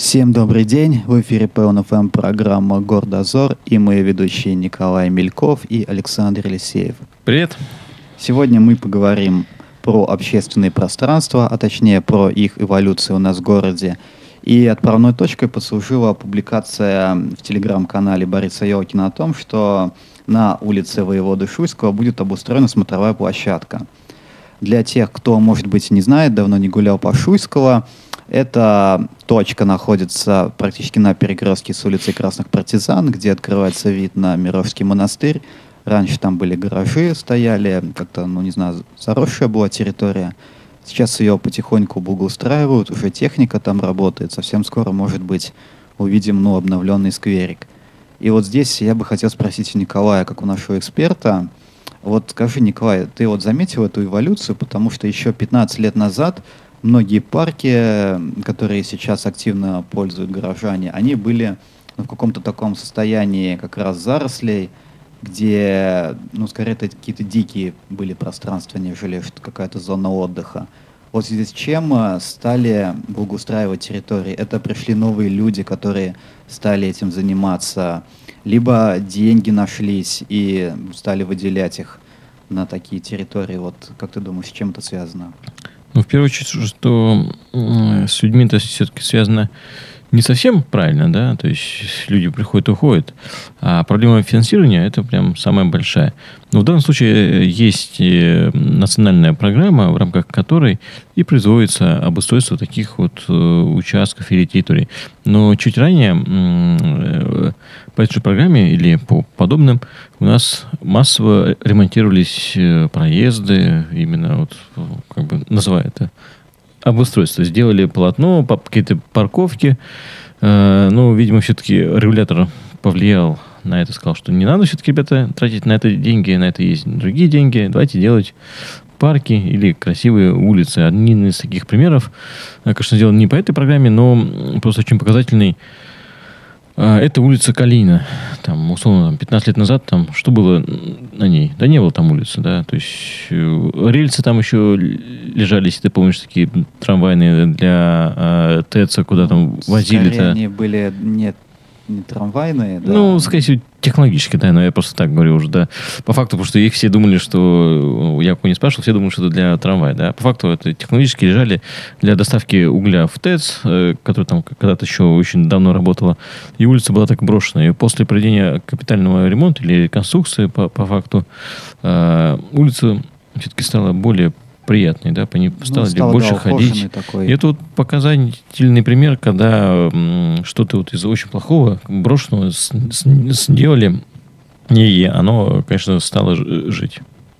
Всем добрый день. В эфире ПЛН-ФМ программа «Гордозор» и мы ведущие Николай Мельков и Александр Елисеев. Привет. Сегодня мы поговорим про общественные пространства, а точнее про их эволюцию у нас в городе. И отправной точкой послужила публикация в телеграм-канале Бориса Елкина о том, что на улице Воеводы Шуйского будет обустроена смотровая площадка. Для тех, кто, может быть, не знает, давно не гулял по Шуйского, эта точка находится практически на перекрестке с улицей Красных Партизан, где открывается вид на Мировский монастырь. Раньше там были гаражи, стояли, как-то, не знаю, заросшая была территория. Сейчас ее потихоньку благоустраивают, уже техника там работает. Совсем скоро, может быть, увидим, обновленный скверик. И вот здесь я бы хотел спросить у Николая, как у нашего эксперта. Вот скажи, Николай, ты вот заметил эту эволюцию, потому что еще 15 лет назад многие парки, которые сейчас активно пользуют горожане, они были в каком-то таком состоянии как раз зарослей, где, скорее, это какие-то дикие были пространства, нежели какая-то зона отдыха. Вот здесь с чем стали благоустраивать территории? Это пришли новые люди, которые стали этим заниматься, либо деньги нашлись и стали выделять их на такие территории. Вот как ты думаешь, с чем это связано? В первую очередь, что с людьми это все-таки связано не совсем правильно, да, то есть люди приходят и уходят, а проблема финансирования – это прям самая большая. Но в данном случае есть национальная программа, в рамках которой и производится обустройство таких вот участков или территорий. Но чуть ранее по этой же программе или по подобным у нас массово ремонтировались проезды, именно вот, называя это обустройство. Сделали полотно, какие-то парковки. Видимо, все-таки регулятор повлиял на это, сказал, что не надо все-таки, ребята, тратить на это деньги, на это есть другие деньги. Давайте делать парки или красивые улицы. Один из таких примеров, конечно, сделан не по этой программе, но просто очень показательный. Это улица Калинина. Там, условно, 15 лет назад, что было на ней? Да не было там улицы, да. То есть рельсы там еще лежали, если ты помнишь, такие трамвайные для ТЭЦа, куда там возили-то. Скорее они были не трамвайные, да? Скорее всего, технологически, да, но я просто так говорю уже, да. По факту, потому что их все думали, что... Я кого не спрашивал, все думали, что это для трамвая, да. По факту, это технологически лежали для доставки угля в ТЭЦ, который там когда-то еще очень давно работала. И улица была так брошена. И после проведения капитального ремонта или реконструкции, по факту, улица все-таки стала более приятный, да, по ней стали больше ходить. Такой. И это вот показательный пример, когда что-то вот из очень плохого, брошенного сделали, и оно, конечно, стало жить.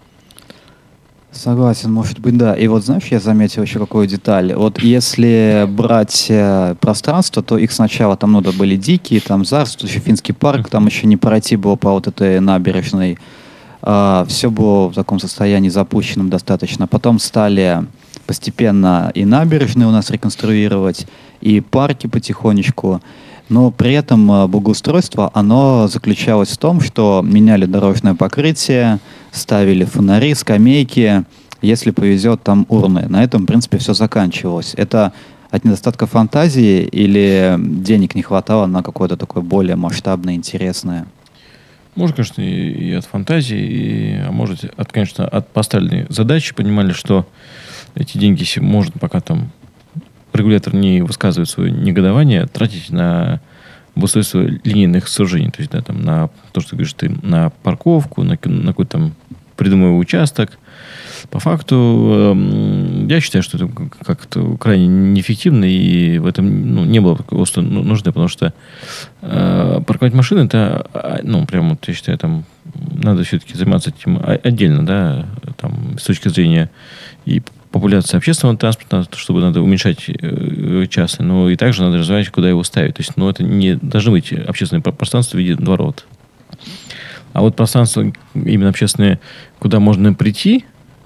Согласен, может быть, да. И вот, знаешь, я заметил еще какую деталь. Вот если брать пространство, то их сначала там, были дикие, там Зарс, тут еще Финский парк, там еще не пройти было по вот этой набережной. Все было в таком состоянии запущенном достаточно. Потом стали постепенно и набережные у нас реконструировать, и парки потихонечку. Но при этом благоустройство, оно заключалось в том, что меняли дорожное покрытие, ставили фонари, скамейки, если повезет, там урны. На этом, в принципе, все заканчивалось. Это от недостатка фантазии или денег не хватало на какое-то такое более масштабное, интересное? Может, конечно, и от фантазии, а может, конечно, от поставленной задачи. Понимали, что эти деньги можно, пока там регулятор не высказывает свое негодование, тратить на обустройство линейных сооружений. То есть, да, там, на то, что ты говоришь, на парковку, на какой-то там придумываемый участок. По факту, я считаю, что это как-то крайне неэффективно, и в этом не было просто нужды, потому что парковать машины, это, прям вот, я считаю, там надо все-таки заниматься этим отдельно, да, там, с точки зрения и популяции общественного транспорта, чтобы надо уменьшать частный, но и также надо развивать, куда его ставить. То есть, это не должны быть общественные пространства в виде дворов. А вот пространство именно общественное, куда можно прийти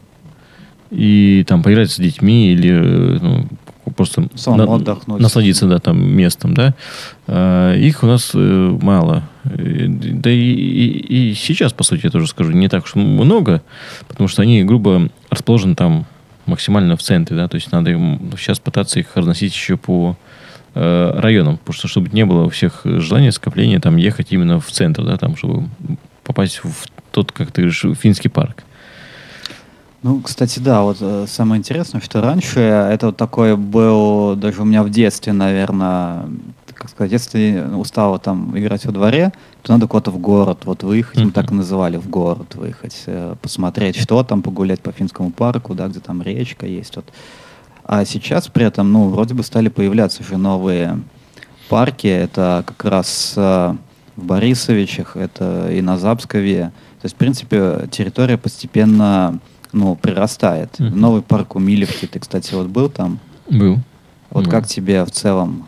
и там поиграть с детьми или просто насладиться, да, там местом, да, их у нас мало. Да и сейчас, по сути, я тоже скажу, не так уж много, потому что они грубо расположены там максимально в центре, да, то есть надо сейчас пытаться их разносить еще по районам, потому что чтобы не было у всех желания, скопления там ехать именно в центр, да, там, чтобы попасть в тот, как ты говоришь, Финский парк. Ну, кстати, да, вот самое интересное, что раньше это вот такой был, даже у меня в детстве, наверное, как сказать, если устала там играть во дворе, то надо куда-то в город вот выехать, мы так и называли, в город выехать, посмотреть, что там, погулять по Финскому парку, да, где там речка есть. Вот. А сейчас при этом, ну, вроде бы стали появляться уже новые парки, это как раз в Борисовичах, это и на Запскове. То есть, в принципе, территория постепенно, ну, прирастает. Новый парк у Милевки, ты, кстати, вот был там? Был. Вот как тебе в целом?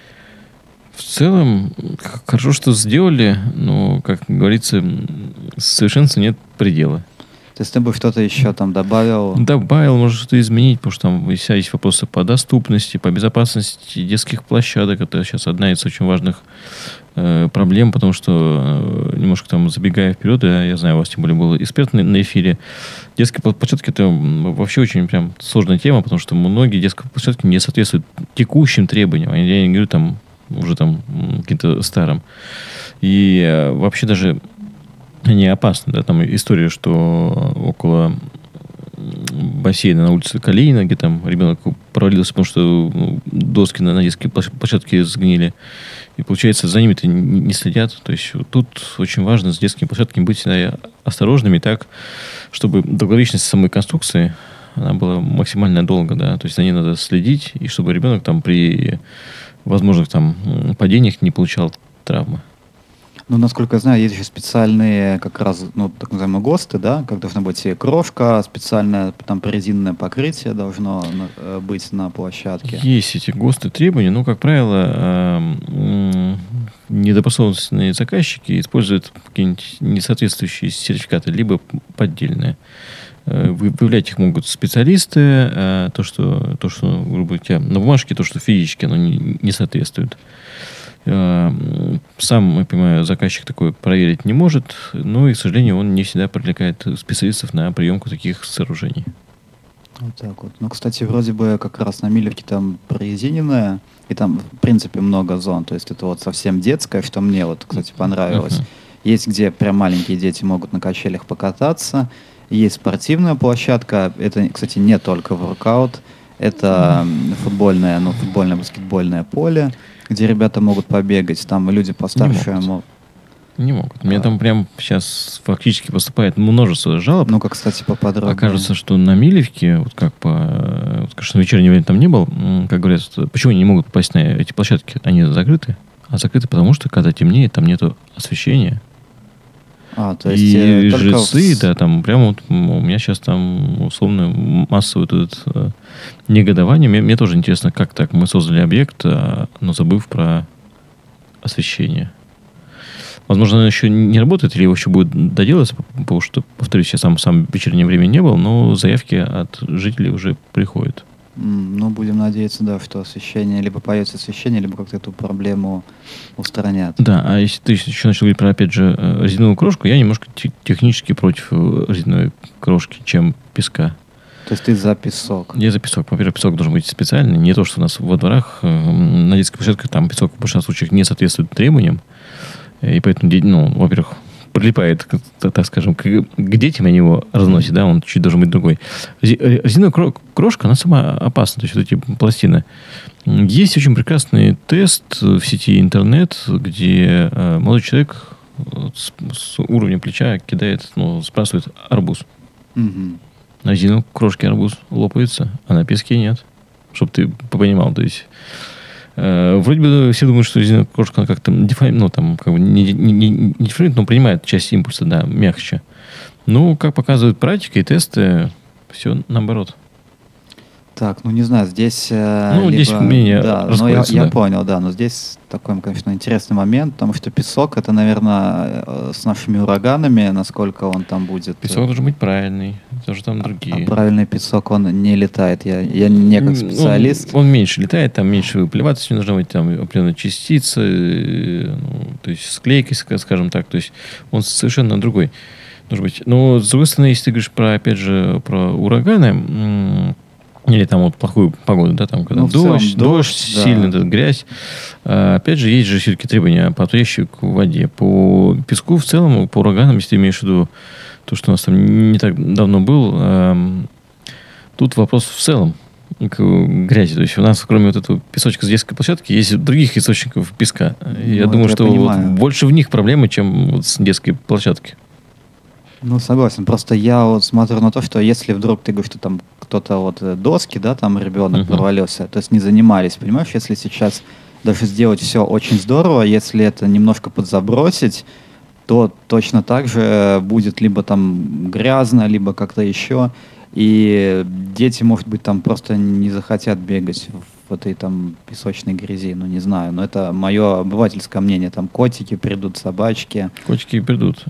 В целом, хорошо, что сделали, но, как говорится, совершенству нет предела. То есть ты бы что-то еще там добавил? Добавил, может что-то изменить, потому что там есть вопросы по доступности, по безопасности детских площадок. Это сейчас одна из очень важных проблем, потому что, немножко там забегая вперед, я знаю, у вас тем более был эксперт на эфире, детские площадки это вообще очень прям сложная тема, потому что многие детские площадки не соответствуют текущим требованиям. Я не говорю там уже там каким-то старым. И вообще даже они опасны. Да? Там история, что около бассейна на улице Калинина, где там ребенок провалился, потому что доски на детской площадке сгнили. И получается, за ними-то не следят. То есть тут очень важно с детскими площадками быть всегда осторожными так, чтобы долговечность самой конструкции она была максимально долго. Да? То есть за ней надо следить, и чтобы ребенок там при возможных там падениях не получал травмы. Ну, насколько я знаю, есть еще специальные как раз, ну, так называемые ГОСТы, да, как должна быть и крошка, специальное там прорезиненное покрытие должно быть на площадке. Есть эти ГОСТы требования, но, как правило, недобросовестные заказчики используют какие-нибудь несоответствующие сертификаты, либо поддельные. Выявлять их могут специалисты, то, что грубо говоря, на бумажке, то, что физически оно не соответствует. Сам, я понимаю, заказчик такое проверить не может, но, и, к сожалению, он не всегда привлекает специалистов на приемку таких сооружений. Вот так вот. Ну, кстати, вроде бы как раз на Милевке там прорезиненная, и там, в принципе, много зон. То есть это вот совсем детское, что мне вот, кстати, понравилось. Есть, где прям маленькие дети могут на качелях покататься. Есть спортивная площадка. Это, кстати, не только воркаут. Это футбольное-баскетбольное поле, где ребята могут побегать. Там люди постарше могут. Не могут. Мне там прям сейчас фактически поступает множество жалоб. Ну-ка, кстати, поподробнее. Окажется, что на Милевке, вот как конечно, на вечернее время там не был, как говорят, почему они не могут попасть на эти площадки? Они закрыты. А закрыты потому, что когда темнеет, там нету освещения. То есть и жильцы, да, там прямо вот у меня сейчас там условно массовое негодование. Мне тоже интересно, как так мы создали объект, но забыв про освещение. Возможно, оно еще не работает, или его еще будет доделаться, потому что, повторюсь, я сам в вечернее время не был, но заявки от жителей уже приходят. Ну, будем надеяться, да, что освещение, либо появится освещение, либо как-то эту проблему устранят. Да, а если ты еще начал говорить про, опять же, резиновую крошку, я немножко технически против резиновой крошки, чем песка. То есть ты за песок? Я за песок. Во-первых, песок должен быть специальный. Не то, что у нас во дворах, на детской площадке, там песок в большинстве случаев не соответствует требованиям. И поэтому, во-первых, прилипает, так скажем, к детям, они его разносят, да, он чуть должен быть другой. Резиновая крошка, она сама опасна, то есть вот эти пластины. Есть очень прекрасный тест в сети интернет, где молодой человек с уровня плеча кидает, сбрасывает арбуз. На резиновой крошке арбуз лопается, а на песке нет. Чтобы ты понимал, то есть... Вроде бы все думают, что резиновая крошка как-то не деформирует, но принимает часть импульса, да, мягче. Ну, как показывает практика и тесты, все наоборот. Так, не знаю, здесь... здесь мнение расходится, я понял, да, но здесь такой, конечно, интересный момент, потому что песок, это, наверное, с нашими ураганами, насколько он там будет... Песок должен быть правильный, тоже там другие. А правильный песок, он не летает, я не как специалист. Он меньше летает, там меньше выплеваться, должна быть там определенная частица, то есть склейка, скажем так, то есть он совершенно другой должен быть. Но, с другой стороны, если ты говоришь опять же, про ураганы... Или там вот плохую погоду, да, там когда дождь сильный, да. Грязь. Опять же, есть же все-таки требования по трещику в воде. По песку в целом, по ураганам, если ты имеешь в виду то, что у нас там не так давно был, тут вопрос в целом к грязи. То есть у нас, кроме вот этого песочка с детской площадки, есть других источников песка. Я думаю, что вот больше в них проблемы, чем вот с детской площадки. Ну, согласен. Просто я вот смотрю на то, что если вдруг ты говоришь, что там кто-то вот доски, да, там ребенок провалился, то есть не занимались, понимаешь, если сейчас даже сделать все очень здорово, если это немножко подзабросить, то точно так же будет либо там грязно, либо как-то еще, и дети, может быть, там просто не захотят бегать в этой там песочной грязи, ну не знаю, но это мое обывательское мнение, там котики придут, собачки. Котики придут,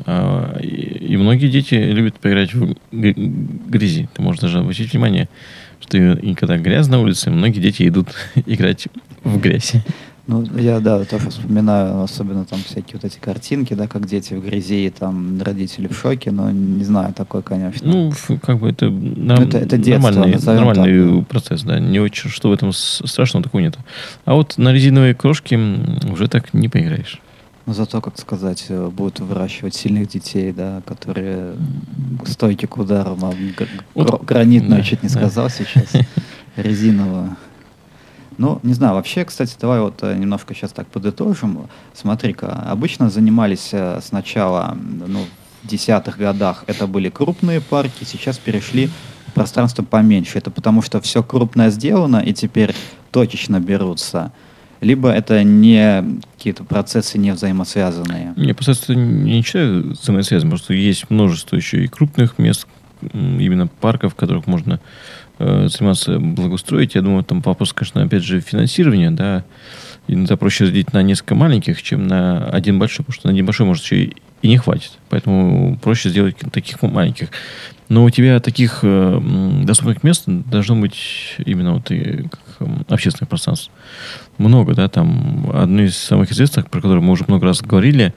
и многие дети любят поиграть в грязи, ты можешь даже обратить внимание, что и когда грязь на улице, многие дети идут играть в грязь. Ну, я, да, тоже вспоминаю, особенно там всякие вот эти картинки, да, как дети в грязи, и там родители в шоке, но не знаю, такой, конечно. Ну, как бы это детство, нормальный процесс, да, не очень, что в этом страшного такого нет. А вот на резиновые крошки уже так не поиграешь. Ну, зато, как сказать, будут выращивать сильных детей, да, которые стойки к ударам, гранитную чуть не сказал сейчас, резиновую. Ну, не знаю, вообще, кстати, давай вот немножко сейчас так подытожим. Смотри-ка, обычно занимались сначала, ну, в 10-х годах это были крупные парки, сейчас перешли в пространство поменьше. Это потому что все крупное сделано, и теперь точечно берутся. Либо это не какие-то процессы не взаимосвязанные. Не, просто не считаю взаимосвязанным, потому что есть множество еще и крупных мест, именно парков, в которых можно заниматься благоустроить. Я думаю, там вопрос, конечно, опять же, финансирования, да, иногда проще разделить на несколько маленьких, чем на один большой, потому что на один большой, может, еще и не хватит. Поэтому проще сделать таких маленьких. Но у тебя таких доступных мест должно быть именно вот и общественных пространств много, да, там одно из самых известных, про которое мы уже много раз говорили,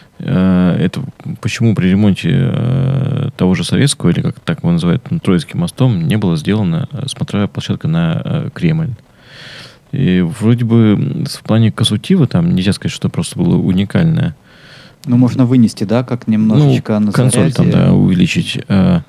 это почему при ремонте того же Советского, или как так его называют, Троицким мостом, не была сделана смотровая площадка на Кремль. И вроде бы в плане конструктива там нельзя сказать, что просто было уникальное. Ну, можно вынести, да, как немножечко на консоль там, да, увеличить.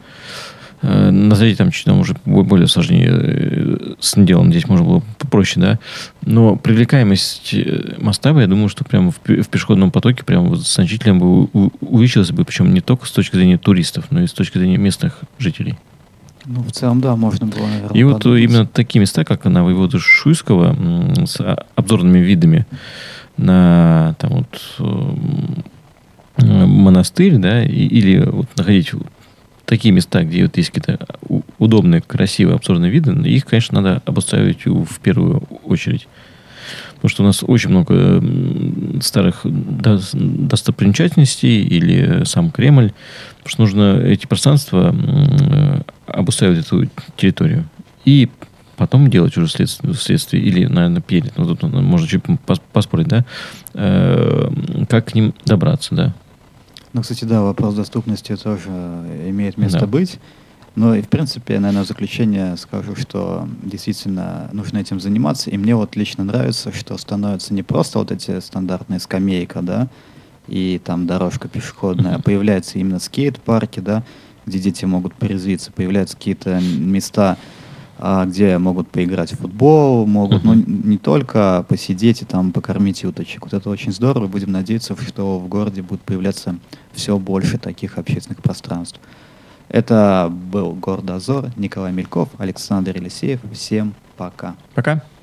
На заряде там чуть уже более сложнее с делом. Здесь можно было попроще, да. Но привлекаемость моста, я думаю, что прямо в пешеходном потоке прямо значительно бы увеличилась бы, причем не только с точки зрения туристов, но и с точки зрения местных жителей. Ну, в целом, да, можно было, наверное, и вот именно такие места, как на Воевода Шуйского, с обзорными видами на там вот монастырь, да, или вот находить такие места, где вот есть какие-то удобные, красивые обзорные виды, их, конечно, надо обустраивать в первую очередь. Потому что у нас очень много старых достопримечательностей или сам Кремль. Потому что нужно эти пространства обустраивать эту территорию. И потом делать уже вследствие или, наверное, перед. Ну, тут можно чуть поспорить, да? Как к ним добраться, да? Ну, кстати, да, вопрос доступности тоже имеет место быть. Но и, в принципе, наверное, в заключение скажу, что действительно нужно этим заниматься. И мне вот лично нравится, что становятся не просто вот эти стандартные скамейка, да, и там дорожка пешеходная, а появляются именно скейт-парки, да, где дети могут порезвиться, появляются какие-то места, где могут поиграть в футбол, могут, ну, не только посидеть и там покормить уточек. Вот это очень здорово. Будем надеяться, что в городе будет появляться все больше таких общественных пространств. Это был Гордозор, Николай Мельков, Александр Елисеев. Всем пока. Пока.